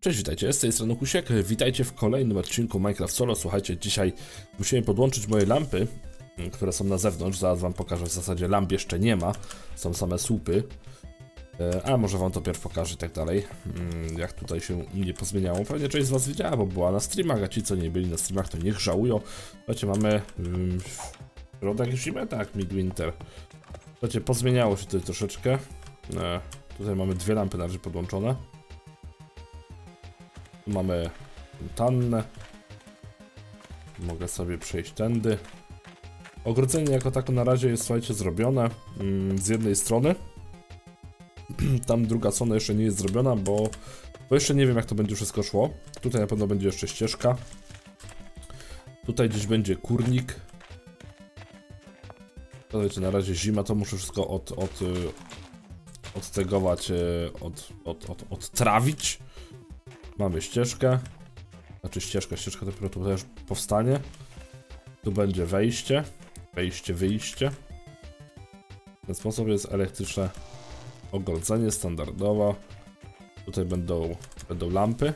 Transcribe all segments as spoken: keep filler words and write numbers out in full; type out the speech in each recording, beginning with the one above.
Cześć, witajcie, z tej strony Kusiek, witajcie w kolejnym odcinku Minecraft Solo. Słuchajcie, dzisiaj musimy podłączyć moje lampy, które są na zewnątrz, zaraz wam pokażę, w zasadzie lamp jeszcze nie ma, są same słupy. A może wam to pierw pokażę i tak dalej, jak tutaj się u mnie pozmieniało. Pewnie część z was widziała, bo była na streamach, a ci co nie byli na streamach to niech żałują. Słuchajcie, mamy um, środek zimy, tak, midwinter. Słuchajcie, pozmieniało się tutaj troszeczkę. E, tutaj mamy dwie lampy na razie podłączone. Tu mamy tannę. Mogę sobie przejść tędy. Ogrodzenie jako tako na razie jest, słuchajcie, zrobione mm, z jednej strony. Tam druga strona jeszcze nie jest zrobiona, bo, bo jeszcze nie wiem, jak to będzie wszystko szło. Tutaj na pewno będzie jeszcze ścieżka. Tutaj gdzieś będzie kurnik. Słuchajcie, na razie zima, to muszę wszystko od, od, odtegować, od, od, od, odtrawić. Mamy ścieżkę. Znaczy ścieżka, ścieżka dopiero tu też powstanie. Tu będzie wejście. Wejście, wyjście. W ten sposób jest elektryczne ogrodzenie standardowo. Tutaj będą, będą lampy.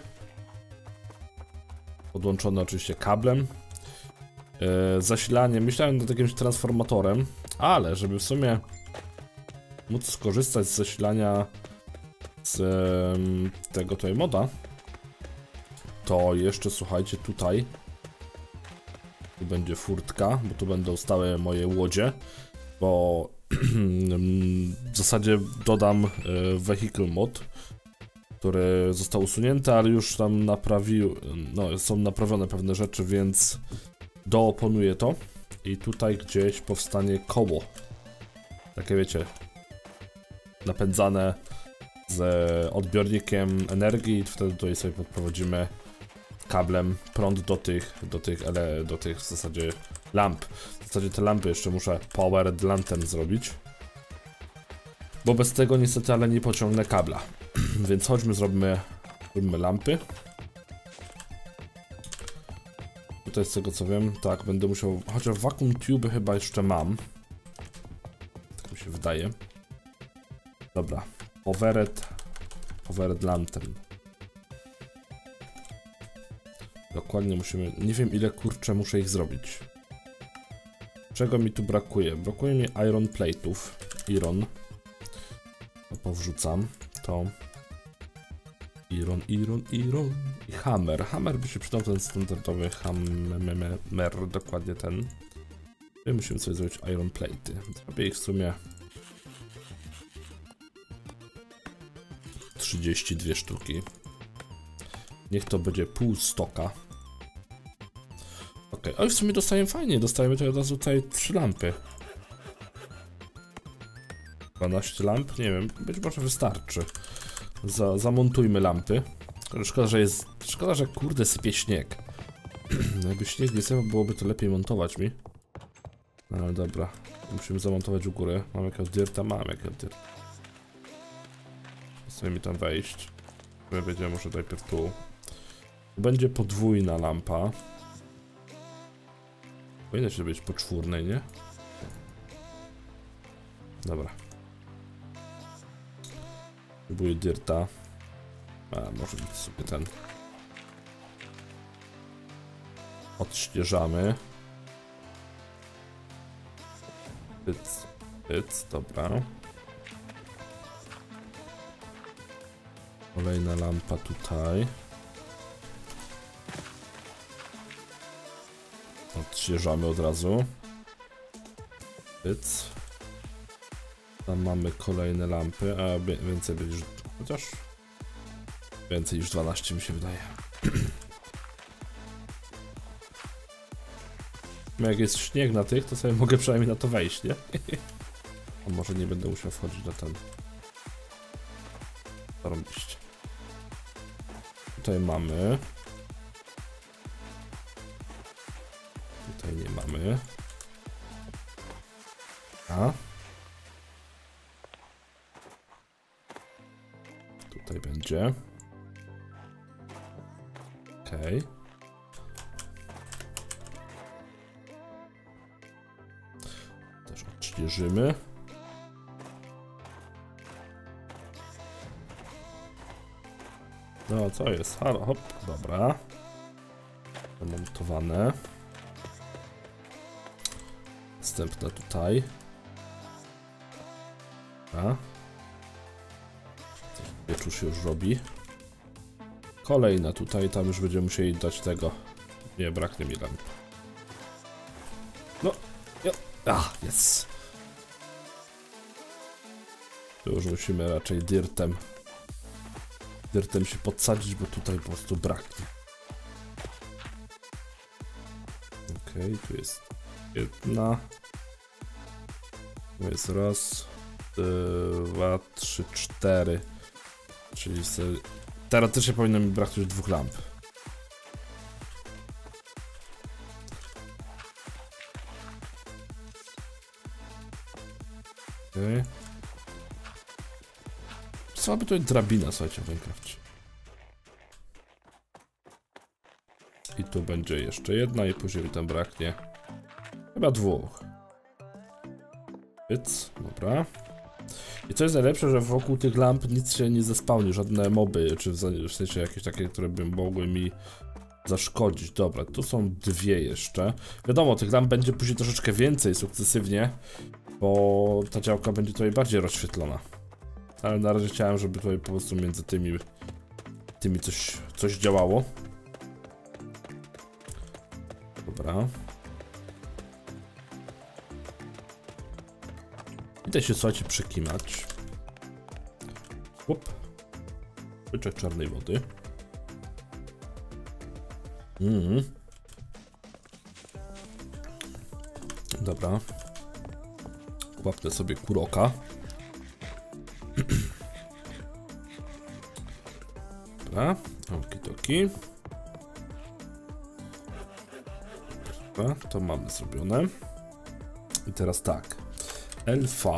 Podłączone oczywiście kablem. Yy, zasilanie, myślałem nad jakimś transformatorem, ale żeby w sumie móc skorzystać z zasilania z yy, tego tutaj moda, to jeszcze słuchajcie, tutaj tu będzie furtka, bo tu będą stałe moje łodzie, bo w zasadzie dodam vehicle mod, który został usunięty, ale już tam naprawił, no są naprawione pewne rzeczy, więc dooponuję to i tutaj gdzieś powstanie koło, takie wiecie, napędzane z odbiornikiem energii, wtedy tutaj sobie podprowadzimy kablem prąd do tych, do tych, ale do tych w zasadzie lamp. W zasadzie te lampy jeszcze muszę powered lantern zrobić, bo bez tego niestety, ale nie pociągnę kabla. Więc chodźmy, zrobimy, zrobimy lampy. Tutaj z tego co wiem, tak, będę musiał, chociaż vacuum tube chyba jeszcze mam. Tak mi się wydaje. Dobra, powered, powered lantern. Dokładnie musimy, nie wiem ile kurczę muszę ich zrobić. Czego mi tu brakuje? Brakuje mi iron plate'ów. Iron. To powrzucam. To. Iron, iron, iron. I hammer. Hammer by się przydał, ten standardowy hammer. Dokładnie ten. I musimy sobie zrobić iron plate'y. Zrobię ich w sumie trzydzieści dwie sztuki. Niech to będzie pół stoka. Ok, ale w sumie dostajemy fajnie, dostajemy tutaj od razu tutaj trzy lampy. dwanaście lamp, nie wiem, być może wystarczy. Za, zamontujmy lampy. Szkoda, że jest, szkoda, że kurde sypie śnieg. Jakby śnieg nie sypał, byłoby to lepiej montować mi. No ale dobra, musimy zamontować u góry. Mam jakiegoś dirta? Mam jakiegoś dirta. Chcemy mi tam wejść. My będziemy może najpierw tu. Będzie podwójna lampa. Powinno się być poczwórnej, nie? Dobra. Próbuję dirta. A, może być sobie ten. Odśnieżamy. Pyc, pyc, dobra. Kolejna lampa tutaj. Odświeżamy od razu. Pyc. Tam mamy kolejne lampy, a więcej będzie, chociaż więcej niż dwanaście mi się wydaje. No jak jest śnieg na tych, to sobie mogę przynajmniej na to wejść, nie? A może nie będę musiał wchodzić na ten. Zarobiście. Tutaj mamy. Tutaj nie mamy. A. Tutaj będzie. Okej. Okay. Też odświeżymy. No, co jest? Halo, hop, dobra. Zamontowane. Następne tutaj. A. Wieczór się już robi. Kolejna tutaj, tam już będziemy musieli dać tego. Nie, braknie mi lamp. No, ja. A, jest. Tu już musimy raczej dirtem. Dirtem się podsadzić, bo tutaj po prostu braknie. Okej, okay, tu jest jedna. Tu jest raz, dwa, trzy, cztery. Czyli sobie... teoretycznie powinno mi braknąć dwóch lamp. Okej. Okay. Słaby to jest drabina, słuchajcie, w Minecrafcie. I tu będzie jeszcze jedna i później mi tam braknie chyba dwóch. Więc, dobra. I co jest najlepsze, że wokół tych lamp nic się nie zespałni, żadne moby, czy w sensie jakieś takie, które by mogły mi zaszkodzić. Dobra, tu są dwie jeszcze. Wiadomo, tych lamp będzie później troszeczkę więcej sukcesywnie, bo ta działka będzie tutaj bardziej rozświetlona. Ale na razie chciałem, żeby tutaj po prostu między tymi tymi coś, coś działało. Dobra. Idę się, słuchajcie, przekimać. Hop. Łyczek czarnej wody. Mm. Dobra. Łapnę sobie kuroka. Dobra. Okidoki. Dobra, to mamy zrobione. I teraz tak. L V.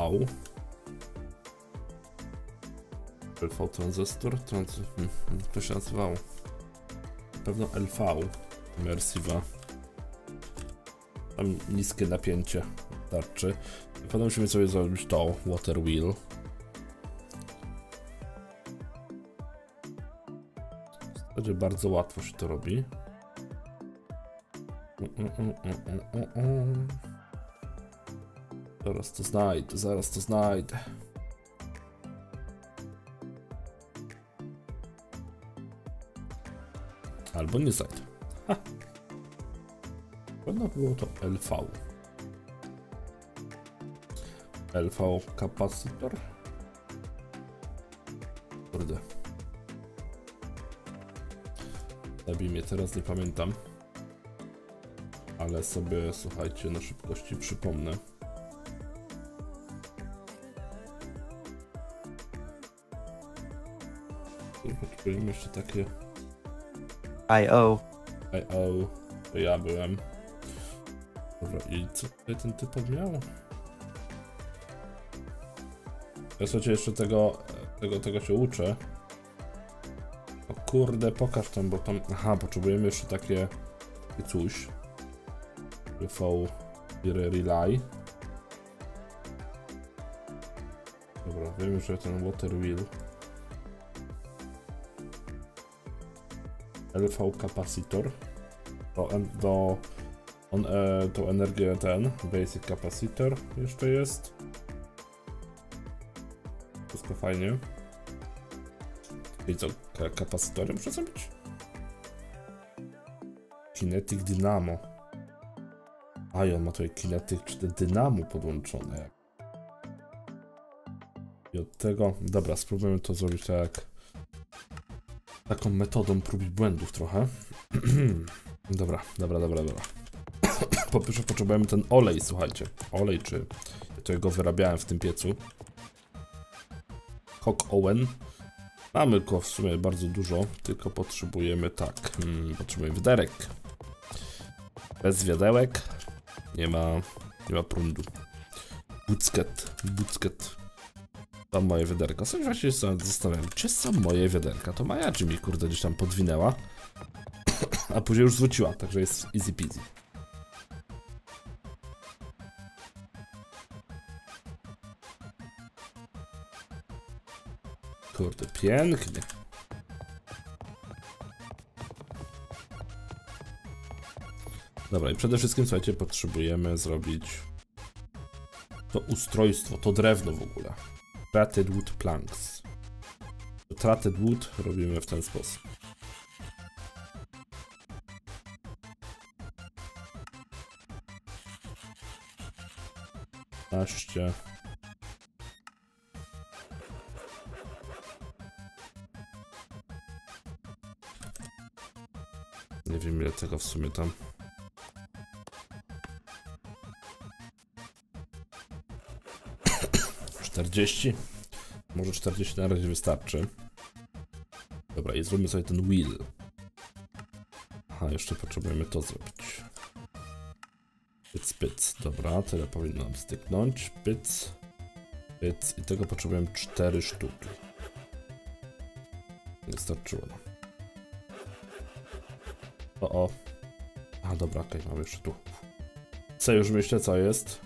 L V tranzystor. Trans... Hmm, to się nazywało. Na pewno L V. Immersiva. Tam niskie napięcie tarczy. Potem musimy sobie zrobić to. Water wheel. W zasadzie bardzo łatwo się to robi. Mm, mm, mm, mm, mm. Zaraz to znajdę, zaraz to znajdę. Albo nie znajdę. Ha. Pewno było to L V. L V kapacytor. Kurde. Zabij mnie teraz, nie pamiętam. Ale sobie, słuchajcie, na szybkości przypomnę. Potrzebujemy jeszcze takie... I O. I O. To ja byłem. Dobra, i co tutaj ten typ miał? Ja, słuchajcie, jeszcze tego, tego, tego się uczę. O kurde, pokaż tam, bo tam... Aha, potrzebujemy jeszcze takie... takie coś. V Relay. Dobra, wiem już, że ten water wheel. L V capacitor. To, do, on, e, to energię ten, basic capacitor jeszcze jest. Wszystko fajnie. I co, kapacytory muszę zrobić? Kinetic Dynamo. A i on ma tutaj kinetyk czy dynamo podłączone. I od tego... Dobra, spróbujemy to zrobić tak jak... Taką metodą prób i błędów trochę. Dobra, dobra, dobra, dobra. Po pierwsze potrzebujemy ten olej, słuchajcie. Olej, czy... Ja go wyrabiałem w tym piecu. Hawk Owen. Mamy go w sumie bardzo dużo, tylko potrzebujemy tak. Hmm, potrzebujemy wiaderek. Bez wiadełek nie ma, nie ma prądu. Bucket, bucket. Tam moje wiaderka. Sobie właśnie się zastanawiam, gdzie są moje wiaderka? To Maja czy mi kurde gdzieś tam podwinęła. A później już zwróciła, także jest easy peasy. Kurde, pięknie. Dobra, i przede wszystkim, słuchajcie, potrzebujemy zrobić to ustrojstwo, to drewno w ogóle. Tratted wood planks. To tratted wood robimy w ten sposób. piętnaście. Nie wiem, ile tego w sumie tam. czterdzieści. Może czterdzieści na razie wystarczy. Dobra, i zrobimy sobie ten wheel. Aha, jeszcze potrzebujemy to zrobić. Pyc, pyc. Dobra, tyle powinno nam styknąć. Pyc, pyc. I tego potrzebujemy cztery sztuki. Nie starczyło nam. O, o. A, dobra, okej, okay, mamy jeszcze tu. Co już myślę, co jest?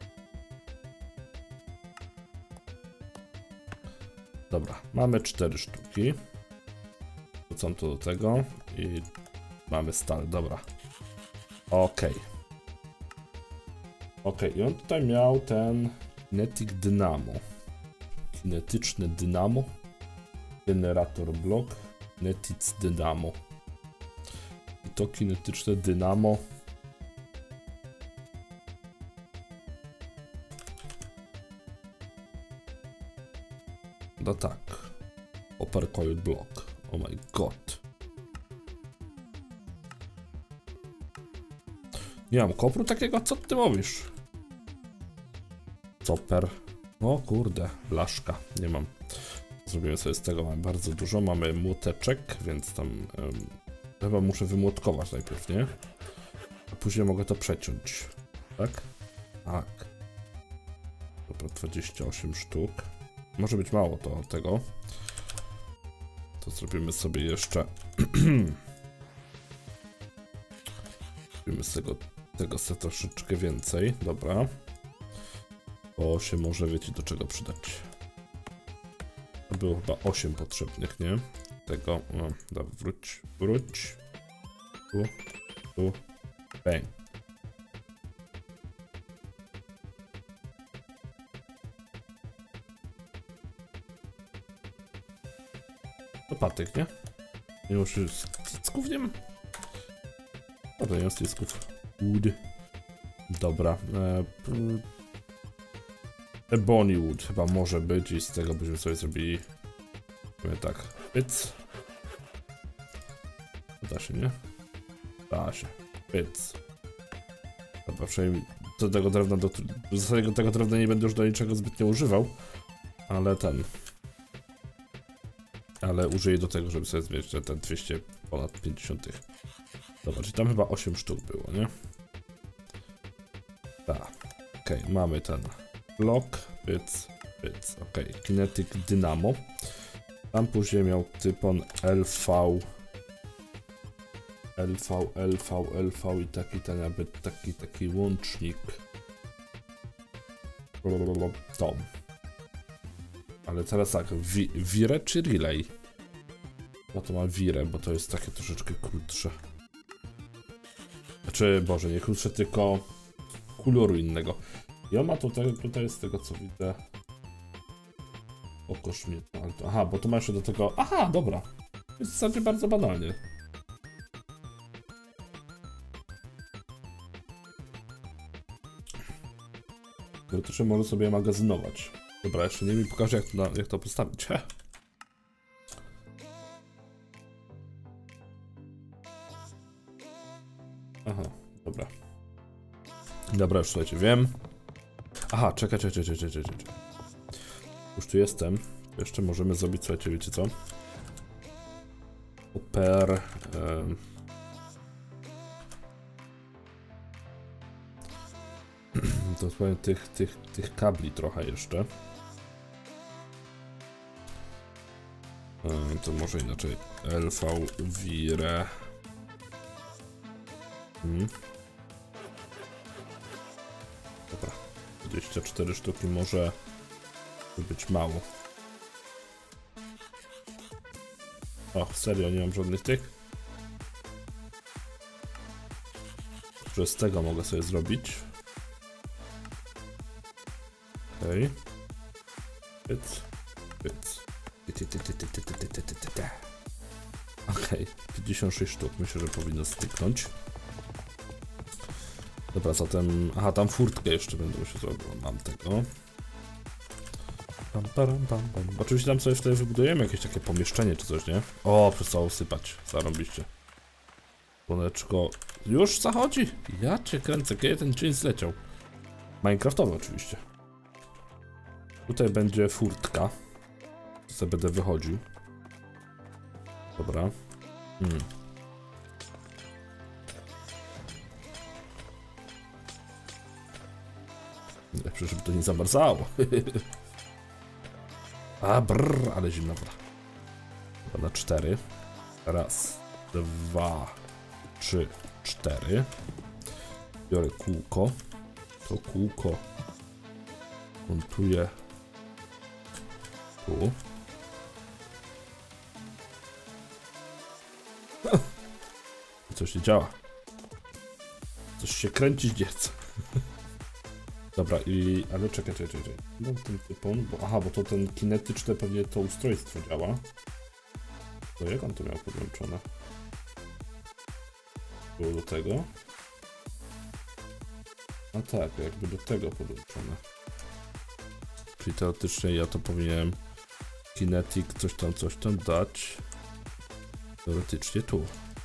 Dobra, mamy cztery sztuki. Wrzucam to do tego i mamy stal, dobra. Okej. Okay. Okej, okay. I on tutaj miał ten Kinetic Dynamo. Kinetyczne dynamo. Generator blok. Kinetic Dynamo. I to kinetyczne dynamo. No tak. Copper coil block. Oh my god. Nie mam kopru takiego? Co ty mówisz? Copper. O kurde, blaszka. Nie mam. Zrobimy sobie z tego, mamy bardzo dużo. Mamy młoteczek, więc tam um, chyba muszę wymłotkować najpierw, nie? A później mogę to przeciąć. Tak? Tak. Dobra, dwadzieścia osiem sztuk. Może być mało to tego. To zrobimy sobie jeszcze. Zrobimy z tego, tego sobie troszeczkę więcej. Dobra. Bo się może, wiecie, do czego przydać. Było chyba osiem potrzebnych, nie? Tego. No, dobra, wróć, wróć. Tu, tu. Bang. To patyk, nie? Nie muszę z cycków, nie wiem. Dobra, nie mam cycków. Wood. Dobra. E, Ebony wood chyba może być i z tego byśmy sobie zrobili. Mówię tak. Pyc. Da się, nie? Da się. Pyc. Dobra, przynajmniej do tego drewna, do, do zasadzie tego drewna nie będę już do niczego zbytnio używał. Ale ten. Ale użyję do tego, żeby sobie zmierzyć te dwieście ponad pięćdziesiąt. Dobra, czyli tam chyba osiem sztuk było, nie? Tak. Okej, okay, mamy ten blok, pyc, pyc. Okej, okay. Kinetic Dynamo. Tam później miał typon L V. L V, L V, L V i taki ten jakby taki, taki łącznik. To. Ale teraz tak, wi wirę czy relay? No to ma wirę, bo to jest takie troszeczkę krótsze. Znaczy, Boże, nie krótsze, tylko koloru innego. I on ma tutaj, tutaj z tego co widzę. Oko śmietne. Aha, bo to ma jeszcze do tego. Aha, dobra. Jest w zasadzie bardzo banalnie. Które to się może sobie magazynować. Dobra, jeszcze nie mi pokażę, jak to, jak to postawić. Heh. Aha, dobra. Dobra, już słuchajcie, wiem. Aha, czekaj, czekaj, czekaj, czekaj, czekaj. Już tu jestem. Jeszcze możemy zrobić, słuchajcie, wiecie co? Oper... Um. To powiem tych, tych, tych kabli trochę jeszcze. Um, to może inaczej. L V Wire. Hmm. Dobra. dwadzieścia cztery sztuki może być mało. O, serio, nie mam żadnych tych? że z tego mogę sobie zrobić. Okej. Okay. Pyc. Pyc. Okej, pięćdziesiąt sześć sztuk, myślę, że powinno styknąć. Dobra, zatem... Aha, tam furtkę jeszcze będę musiał zrobić, mam tego. Pam, pam, pam, pam. Oczywiście tam sobie wtedy wybudujemy jakieś takie pomieszczenie czy coś, nie? O, przestało sypać, zarobiście. Słoneczko już zachodzi. Ja cię kręcę, kiedy ten dzień zleciał. Minecraftowy oczywiście. Tutaj będzie furtka. Sobie będę wychodził. Dobra. Hmm. Lepsze, żeby to nie zamarzało. A brrr, ale zimna woda. Chyba na cztery. Raz, dwa, trzy, cztery. Biorę kółko. To kółko montuję tu. Coś nie działa. Coś się kręcić nie chce. Dobra, i... ale czekaj, czekaj, czekaj. No, ten typon, bo... Aha, bo to ten kinetyczne pewnie to ustrojstwo działa. To jak on to miał podłączone? Było do tego. A tak, jakby do tego podłączone. Czyli teoretycznie ja to powinienem kinetic coś tam, coś tam dać. Teoretycznie tu.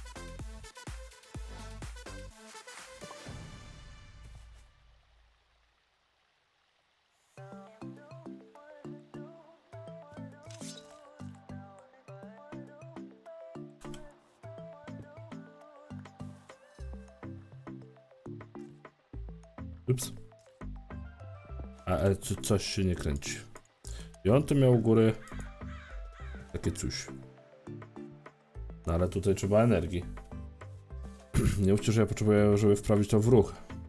Ups. A, ale coś się nie kręci. I on tu miał u góry takie coś. No ale tutaj trzeba energii. Nie mówcie, że ja potrzebuję, żeby wprawić to w ruch.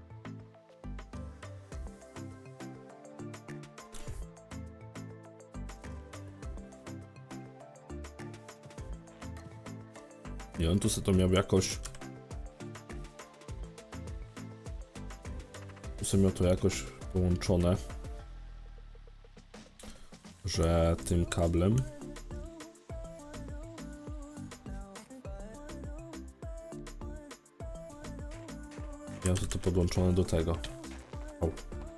I on tu sobie to miał jakoś... Tu sobie miał to jakoś połączone, że tym kablem miał to podłączone do tego. O.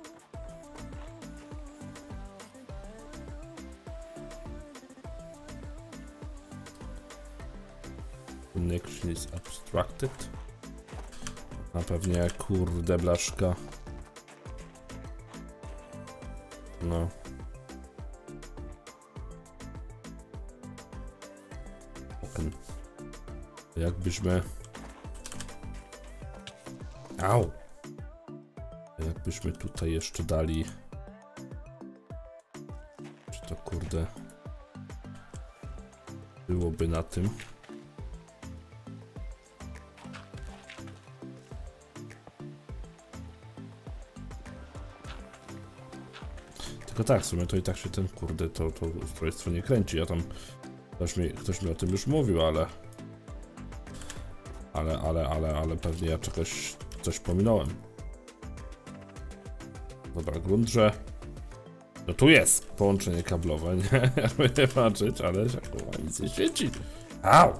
Connection is abstracted. A pewnie kurde blaszka. No. Open. Jakbyśmy... Au! Jakbyśmy tutaj jeszcze dali... Czy to kurde... Byłoby na tym. Tylko tak, w sumie to i tak się ten kurde, to, to ustrojstwo nie kręci. Ja tam... Ktoś mi, ktoś mi o tym już mówił, ale... Ale, ale, ale, ale pewnie ja czegoś... Coś pominąłem. Dobra, grunt, że... No tu jest połączenie kablowe, nie? Jakby nie patrzeć, ale się kurwa nic nie świeci. Au!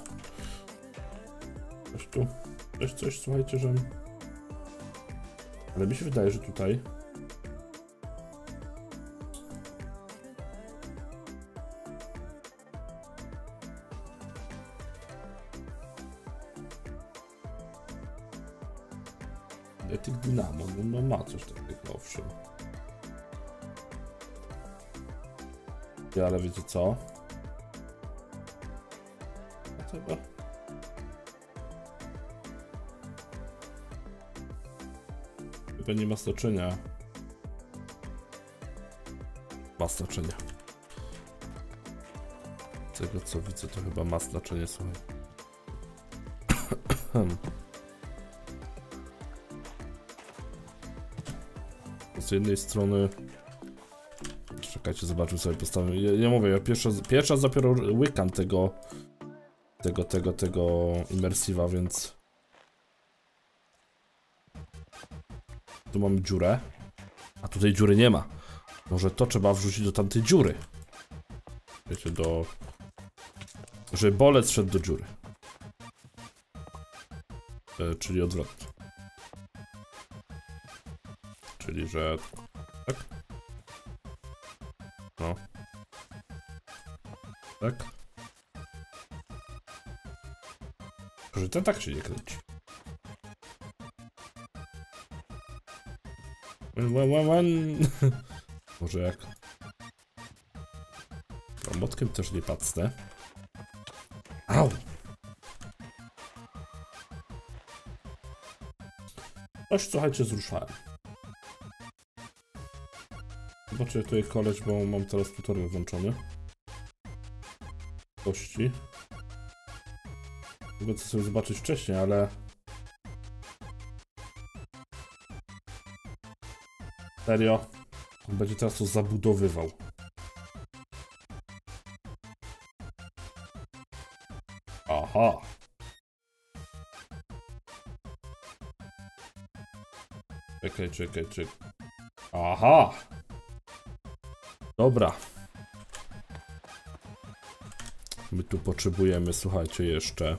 Coś tu... Coś, coś, słuchajcie, że... Ale mi się wydaje, że tutaj... Etyk Dynamo, no, no ma coś takiego, owszem. Ja, ale wiecie co? A to chyba... Chyba nie ma znaczenia. Ma znaczenie. Z tego co widzę, to chyba ma znaczenie, słuchaj. Z jednej strony... Czekajcie, zobaczmy sobie postawę. Ja, ja mówię, ja pierwszy, pierwszy raz dopiero łykam tego... Tego, tego, tego immersive'a, więc... tu mamy dziurę, a tutaj dziury nie ma. Może to trzeba wrzucić do tamtej dziury. Wiecie, do... Żeby bolec szedł do dziury. E, czyli odwrotnie. Czyli, że... Tak? No. Tak? Że ten tak się nie kręci. Wan, wan, wan. Może jak... No, młotkiem też nie pacnę. Au! Coś, słuchajcie, zruszałem. Zobaczcie tutaj koleś, bo mam teraz tutorial włączony. Kości. Mogę to sobie zobaczyć wcześniej, ale... Serio? On będzie teraz to zabudowywał. Aha! Czekaj, czekaj, czekaj. Aha! Dobra. My tu potrzebujemy, słuchajcie, jeszcze...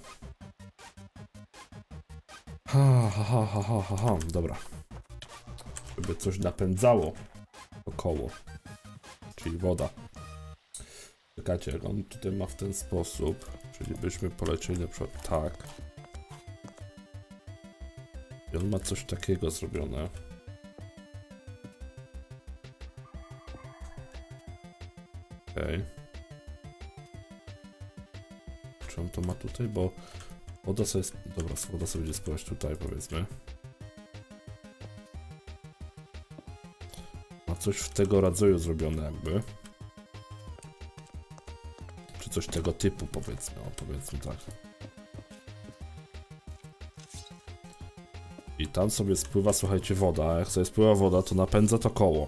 Ha, ha, ha, ha, ha, ha, ha. Dobra. Żeby coś napędzało około. Czyli woda. Czekajcie, jak on tutaj ma w ten sposób. Czyli byśmy polecieli na przykład tak. I on ma coś takiego zrobione. Okej. Okay. Czy on to ma tutaj? Bo woda sobie... Dobra, woda sobie będzie spływać tutaj, powiedzmy. Ma coś w tego rodzaju zrobione jakby. Czy coś tego typu, powiedzmy. O, powiedzmy tak. I tam sobie spływa, słuchajcie, woda. A jak sobie spływa woda, to napędza to koło.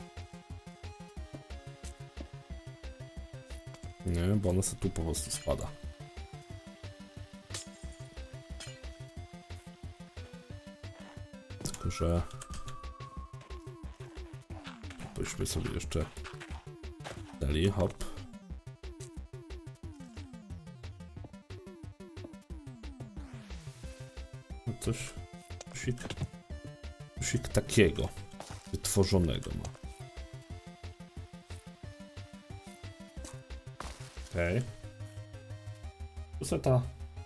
Nie, bo ona sobie tu po prostu spada. Tylko, że... Byśmy sobie jeszcze dali, hop. No coś... Cosik... Cosik takiego. Wytworzonego ma. Okej. Okay. Puseta.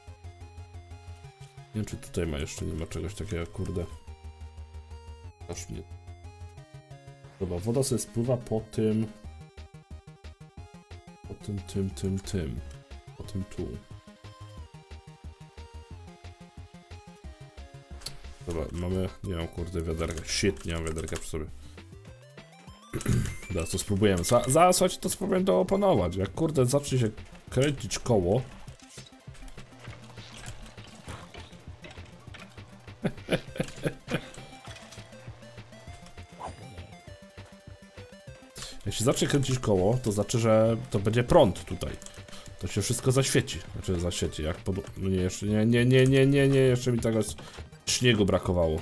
Nie wiem, czy tutaj ma jeszcze, nie ma czegoś takiego, kurde. Aż mnie. Dobra, woda sobie spływa po tym... Po tym, tym, tym, tym. Po tym tu. Dobra, mamy... Nie mam, kurde, wiaderka. Shit, nie mam wiaderka przy sobie. Zaraz to spróbujemy. Zaraz, słuchajcie, to spróbujemy to opanować. Jak, kurde, zacznie się kręcić koło... Jeśli zacznie kręcić koło, to znaczy, że to będzie prąd tutaj. To się wszystko zaświeci. Znaczy zaświeci, jak pod... No nie, jeszcze nie, nie, nie, nie, nie, nie, jeszcze mi tego śniegu brakowało.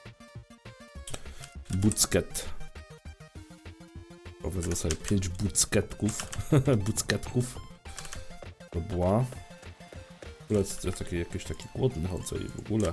Bucket. Powiedzmy sobie pięć bucketków. Bucketków. To była. W ogóle ja taki, jakiś taki głodny chodzę i w ogóle.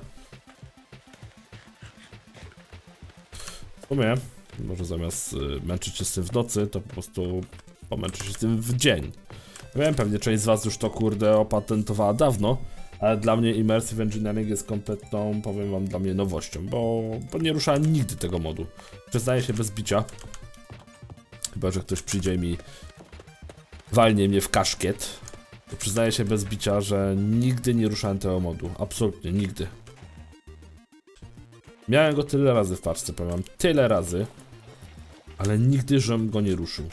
W sumie, może zamiast y, męczyć się z tym w nocy, to po prostu pomęczy się z tym w dzień. Wiem, pewnie część z was już to, kurde, opatentowała dawno, ale dla mnie Immersive Engineering jest kompletną, powiem wam, dla mnie nowością, bo, bo nie ruszałem nigdy tego modu. Przyznaję się bez bicia. Chyba że ktoś przyjdzie mi, walnie mnie w kaszkiet, to przyznaję się bez bicia, że nigdy nie ruszałem tego modu. Absolutnie, nigdy. Miałem go tyle razy w paczce, powiem, tyle razy, ale nigdy, żebym go nie ruszył.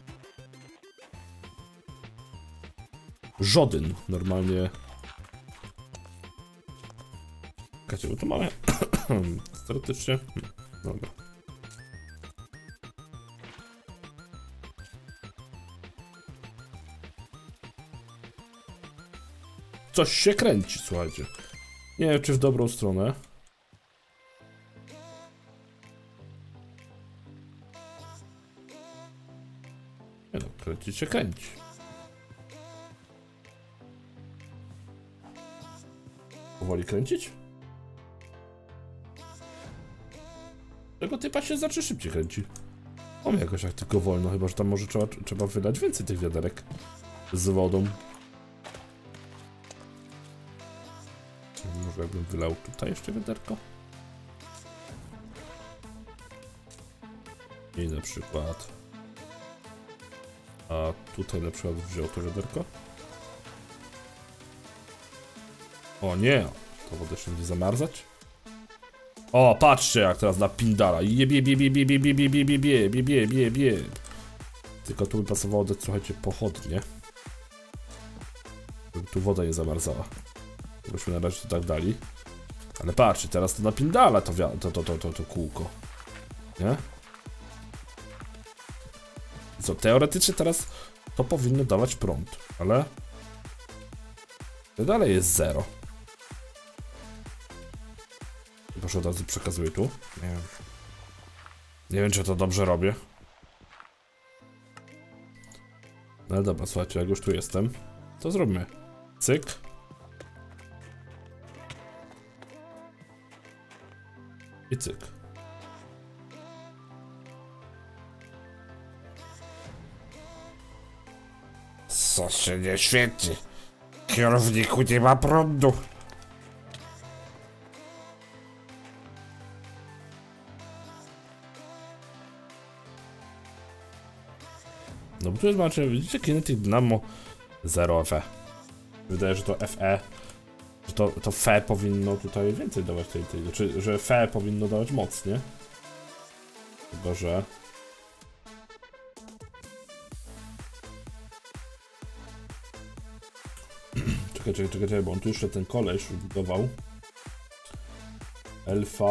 Żaden, normalnie. Czekajcie, bo tu mamy teoretycznie. Dobra. Coś się kręci, słuchajcie. Nie wiem, czy w dobrą stronę. Kręcić się kręci. Powoli kręcić? Tego typa się znacznie szybciej kręci. On jakoś jak tylko wolno, chyba że tam może trzeba, trzeba wylać więcej tych wiaderek z wodą. Może jakbym wylał tutaj jeszcze wiaderko? I na przykład... A tutaj na przykład wziął to wiaderko? O nie! To woda jeszcze będzie zamarzać? O, patrzcie jak teraz napindala. Jebie, bie, bie, bie, bie, bie, bie, bie, bie, bie, bie, bie, bie, bie. Tylko tu by pasowało dać, słuchajcie, pochodnie. Żeby tu woda nie zamarzała. Byśmy na razie to tak dali. Ale patrzcie, teraz to napindala to, to, to, to, to, to kółko. Nie? I co, teoretycznie teraz to powinno dawać prąd, ale... To dalej jest zero. Proszę od razu przekazuję tu. Nie wiem. Nie wiem, czy to dobrze robię. No ale dobra, słuchajcie, jak już tu jestem, to zróbmy. Cyk. I cyk. Co się nie świeci? Kierowniku nie ma prądu. No bo tu jest, macie, widzicie, Kinetic Dynamo zero F E. Wydaje, że to F E, że to, to F E powinno tutaj więcej dawać tej, tej, znaczy, że F E powinno dawać moc, nie? Chyba, że... czekaj, czekaj, czekaj, czekaj, bo on tu jeszcze ten koleś budował. L V...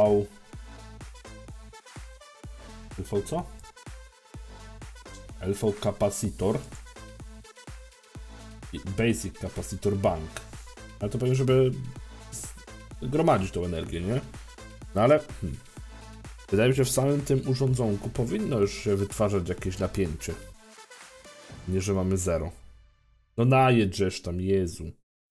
L V co? L V Capacitor i Basic Capacitor Bank. Ale to powiem, żeby gromadzić tą energię, nie? No ale hmm, wydaje mi się, że w samym tym urządzonku powinno już się wytwarzać jakieś napięcie. Nie, że mamy zero. No najedźesz tam, Jezu.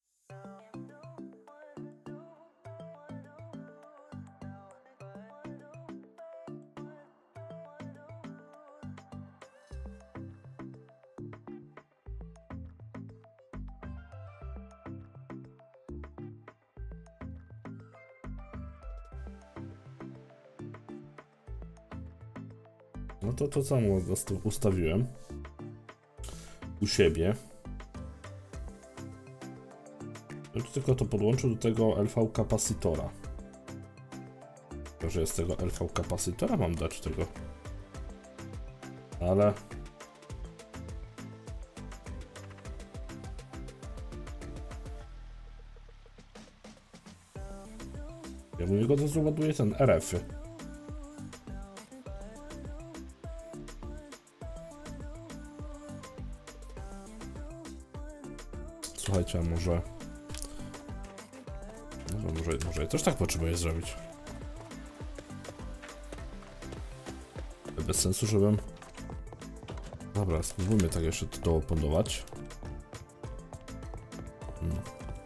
No to to samo ustawiłem u siebie. Ja tylko to podłączę do tego L V kapacitora. To, że jest tego L V kapacitora, mam dać tego. Ale... ja mu niego to ładuję ten R F-y. Słuchajcie, a może... No, może, może ja też tak potrzebuję zrobić. Bez sensu, żebym... Dobra, spróbujmy tak jeszcze to dooponować. Hmm.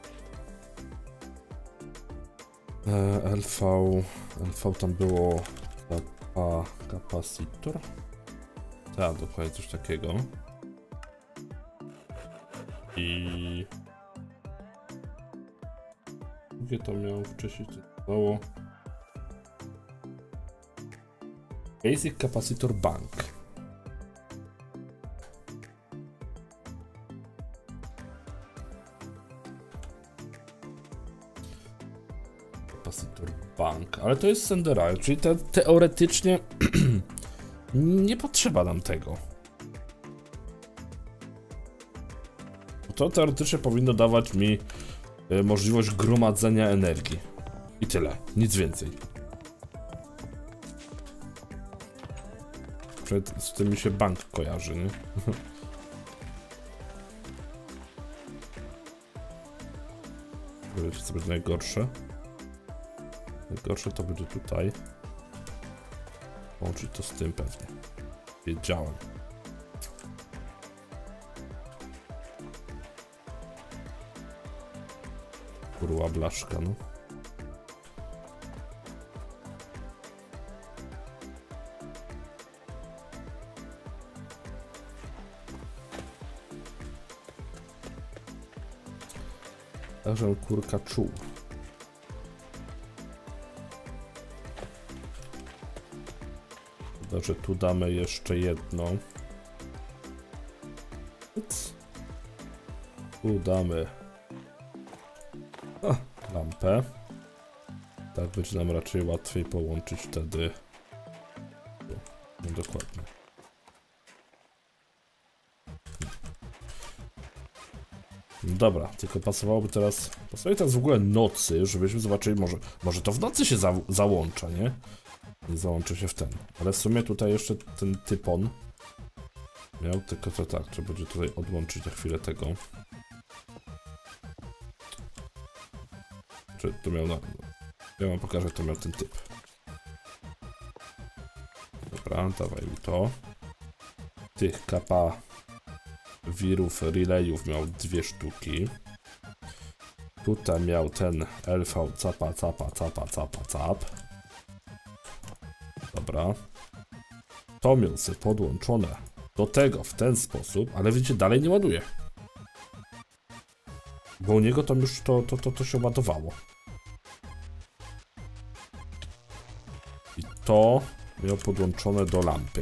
E, L V... L V tam było... Kapa, kapacitor? Tak, dokładnie coś takiego. I... Gdzie to miał wcześniej? To było... Basic Capacitor Bank. Capacitor Bank, ale to jest Sendera, czyli te, teoretycznie nie potrzeba nam tego. To teoretycznie powinno dawać mi y, możliwość gromadzenia energii. I tyle, nic więcej. Przed, z tym mi się bank kojarzy, nie? Wiecie, co będzie najgorsze? Najgorsze to będzie tutaj. Łączyć to z tym pewnie. Wiedziałem. kurwa blaszka, no. Także kurka czuł. Chyba, że tu damy jeszcze jedną. Tu damy a, lampę. Tak będzie nam raczej łatwiej połączyć wtedy. No dokładnie. Dobra, tylko pasowałoby teraz. Pasuje teraz w ogóle nocy, żebyśmy zobaczyli, może, może to w nocy się za, załącza, nie? Nie załączy się w ten. Ale w sumie tutaj jeszcze ten typon miał, tylko to tak, trzeba będzie tutaj odłączyć na chwilę tego. Czy to miał na. Ja wam pokażę, to miał ten typ. Dobra, dawaj mi to. Tych kapa wirów, relayów miał dwie sztuki. Tutaj miał ten L V capa, capa, capa, capa, cap. Dobra. To miał sobie podłączone do tego w ten sposób, ale wiecie, dalej nie ładuje. Bo u niego to już to, to, to, to się ładowało. I to miał podłączone do lampy.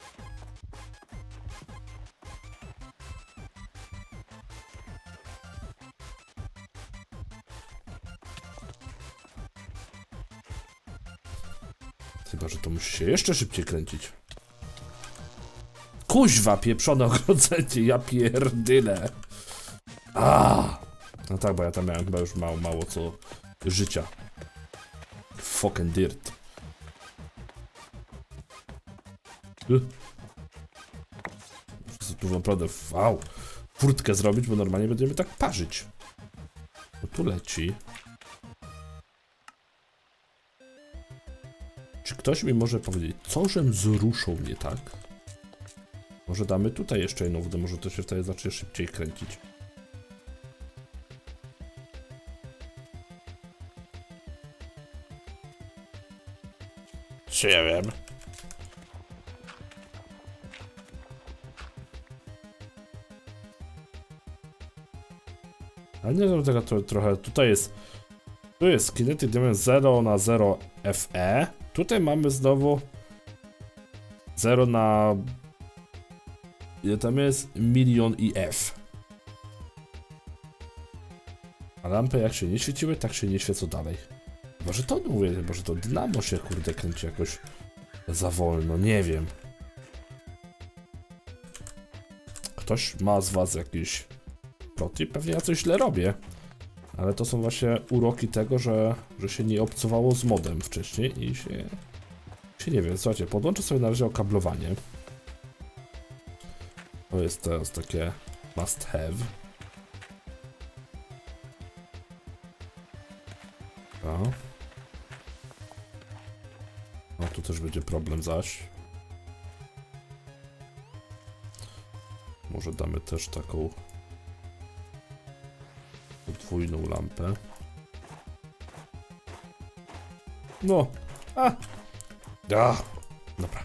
Chyba, że to musi się jeszcze szybciej kręcić. Kuźwa, pieprzone ogrodzenie, ja pierdyle. A, no tak, bo ja tam miałem chyba już mało, mało co życia. Fucking dirt. Muszę tu naprawdę, wow, furtkę zrobić, bo normalnie będziemy tak parzyć. No tu leci. Czy ktoś mi może powiedzieć, co żem zruszał nie tak? Może damy tutaj jeszcze jedną wodę, może to się wtedy zacznie szybciej kręcić. Czy ja wiem? Ale nie wiem tego to, trochę, tutaj jest, tu jest Kinetic Damage zero na zero F E, tutaj mamy znowu zero na, ile tam jest? Milion I F. A lampy jak się nie świeciły, tak się nie świecą dalej. Chyba, że to mówię, chyba, że to dynamo się kurde kręci jakoś za wolno, nie wiem. Ktoś ma z was jakiś protip? Pewnie ja coś źle robię. Ale to są właśnie uroki tego, że, że się nie obcowało z modem wcześniej i się, się nie wiem. Słuchajcie, podłączę sobie na razie okablowanie. To jest teraz takie must have. No. No tu też będzie problem zaś. Może damy też taką podwójną lampę. No. A. A. Dobra.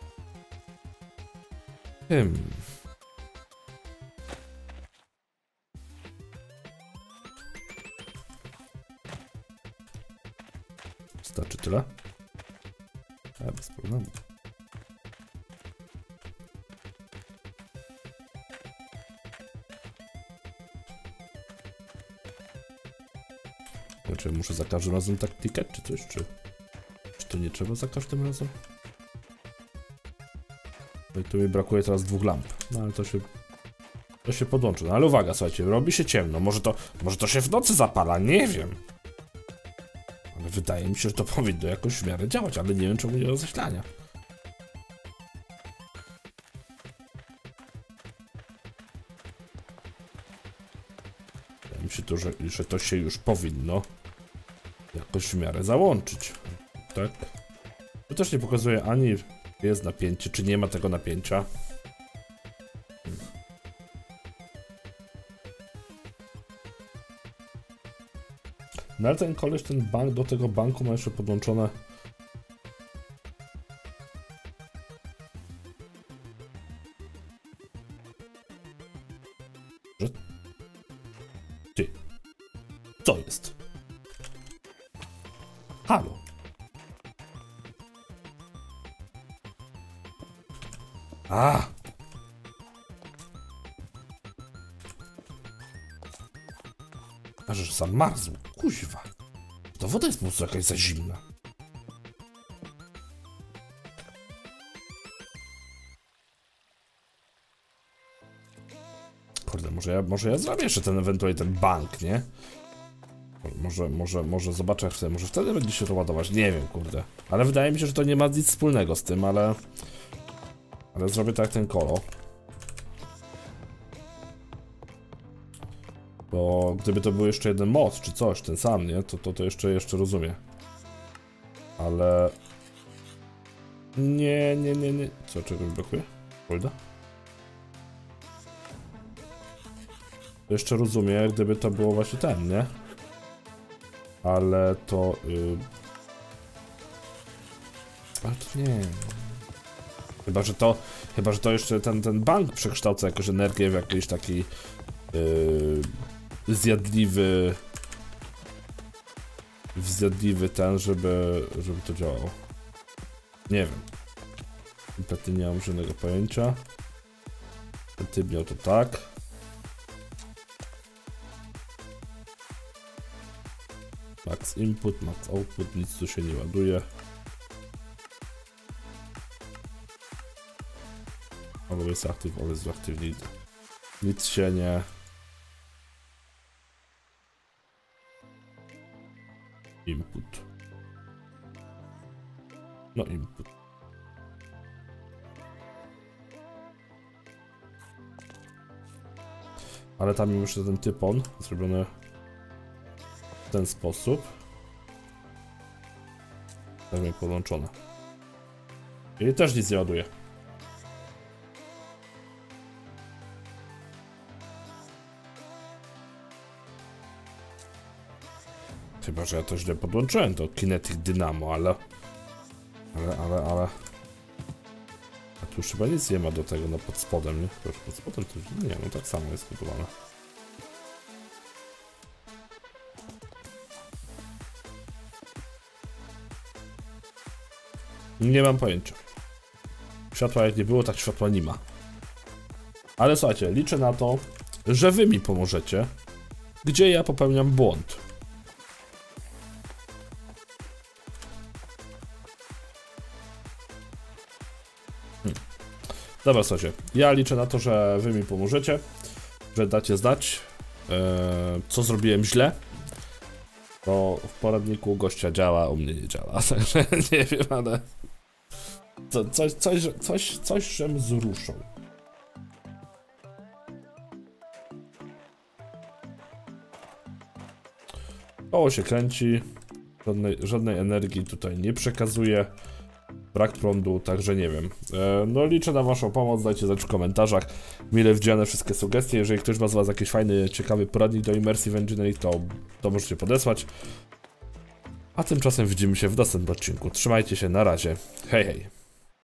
Hmm. Starczy tyle? A, bez problemu. Znaczy, muszę za każdym razem tak klikać, czy coś, czy... Czy to nie trzeba za każdym razem? No i tu mi brakuje teraz dwóch lamp. No ale to się... To się podłączy. No ale uwaga, słuchajcie, robi się ciemno. Może to... Może to się w nocy zapala, nie wiem. Ale wydaje mi się, że to powinno jakoś w miarę działać, ale nie wiem, czemu nie do zasilania. Wydaje mi się to, że, że to się już powinno jakoś w miarę załączyć. Tak? To też nie pokazuje ani jest napięcie, czy nie ma tego napięcia. No ale ten koleś, ten bank, do tego banku ma jeszcze podłączone... Że... Ty. Co jest? Halo. A. A że zamarzł, kuźwa. To woda jest po prostu jakaś za zimna. Kurde, może ja, może ja zrobię jeszcze ten ewentualnie ten bank, nie? Może, może, może zobaczę jak wtedy, może wtedy będzie się to ładować, nie wiem, kurde. Ale wydaje mi się, że to nie ma nic wspólnego z tym, ale... Ale zrobię tak jak ten kolo. Bo gdyby to był jeszcze jeden mod, czy coś, ten sam, nie? To to, to jeszcze, jeszcze rozumiem. Ale... Nie, nie, nie, nie... Co, czego mi brakuje? Holda? To jeszcze rozumiem, gdyby to było właśnie ten, nie? Ale to... Yy... Ale to nie... Chyba, że to... Chyba, że to jeszcze ten, ten bank przekształca jakoś energię w jakiś taki... Yy... Zjadliwy... Zjadliwy ten, żeby... żeby to działało. Nie wiem. Kompletnie nie mam żadnego pojęcia. Ty miał to tak. Max input, max output, nic tu się nie ładuje. Always active, always active, nic, nic się nie... Input. No input. Ale tam już ten typon zrobiony w ten sposób. Tak mi podłączone. I też nic nie ładuje. Chyba, że ja to źle podłączyłem do Kinetic Dynamo, ale... Ale, ale, ale... A tu już chyba nic nie ma do tego, no pod spodem, nie? Chyba, pod spodem to... Nie, no tak samo jest budowane. Nie mam pojęcia. Światła jak nie było, tak światła nie ma. Ale słuchajcie, liczę na to, że wy mi pomożecie, gdzie ja popełniam błąd. Hmm. Dobra, słuchajcie, ja liczę na to, że wy mi pomożecie, że dacie znać, yy, co zrobiłem źle. Bo w poradniku gościa działa, u mnie nie działa, także nie wiem, ale... Co, coś, coś, coś, coś, żem zruszał. Koło się kręci, żadnej, żadnej energii tutaj nie przekazuje, brak prądu, także nie wiem. E, no liczę na waszą pomoc, dajcie znać w komentarzach, mile widziane wszystkie sugestie. Jeżeli ktoś ma z was jakiś fajny, ciekawy poradnik do Immersive Engineering, to, to możecie podesłać. A tymczasem widzimy się w następnym odcinku. Trzymajcie się, na razie, hej hej.